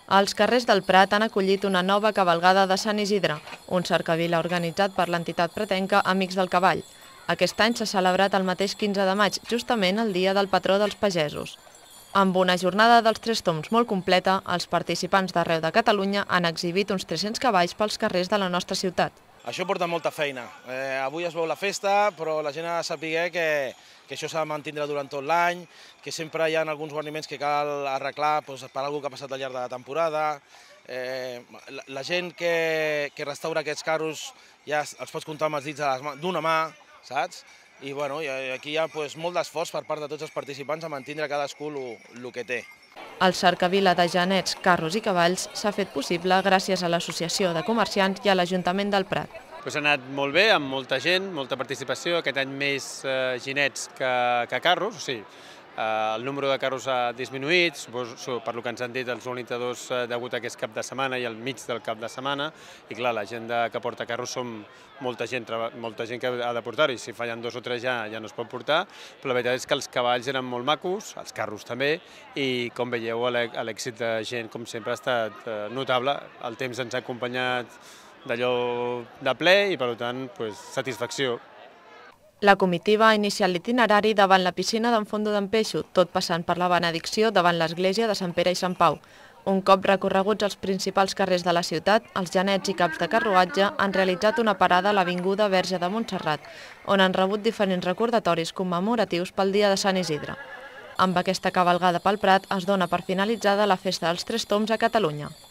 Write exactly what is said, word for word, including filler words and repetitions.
Els carrers del Prat han acollit una nova cavalgada de Sant Isidre, un cercavila organitzat per l'entitat pretenca Amics del Cavall. Aquest any s'ha celebrat el mateix quinze de maig, justament el dia del patró dels pagesos. Amb una jornada dels tres tombs molt completa, els participants d'arreu de Catalunya han exhibit uns tres-cents cavalls pels carrers de la nostra ciutat. Això porta molta feina. Eh, avui es veu la festa, però la gent ha de saber que, que això s'ha de mantindre durant tot l'any, que sempre hi ha alguns guarniments que cal arreglar doncs, per alguna cosa que ha passat al llarg de la temporada. Eh, la, la gent que, que restaura aquests carros ja els pots comptar amb els dits d'una mà, saps? I bueno, aquí hi ha doncs, molt d'esforç per part de tots els participants a mantenir cadascú el que té. El cercavila de genets, carros i cavalls s'ha fet possible gràcies a l'Associació de Comerciants i a l'Ajuntament del Prat. Pues ha anat molt bé, amb molta gent, molta participació, aquest any més eh, ginets que, que carros, o sigui, eh, el número de carros ha disminuït, suposo, per lo que ens han dit els organitzadors eh, degut a que és cap de setmana i al mig del cap de setmana, i clar, la gent de, que porta carros som molta gent, molta gent que ha de portar-ho, i si fallen dos o tres ja, ja no es pot portar, però la veritat és que els cavalls eren molt macos, els carros també, i com veieu l'èxit de gent, com sempre, ha estat eh, notable. El temps ens ha acompanyat d'allò de ple i, per tant, pues, satisfacció. La comitiva ha iniciat l'itinerari davant la piscina d'en Fondo d'en Peixo, tot passant per la benedicció davant l'església de Sant Pere i Sant Pau. Un cop recorreguts els principals carrers de la ciutat, els genets i caps de carruatge han realitzat una parada a l'Avinguda Verge de Montserrat, on han rebut diferents recordatoris commemoratius pel dia de Sant Isidre. Amb aquesta cavalgada pel Prat es dona per finalitzada la Festa dels Tres Tombs a Catalunya.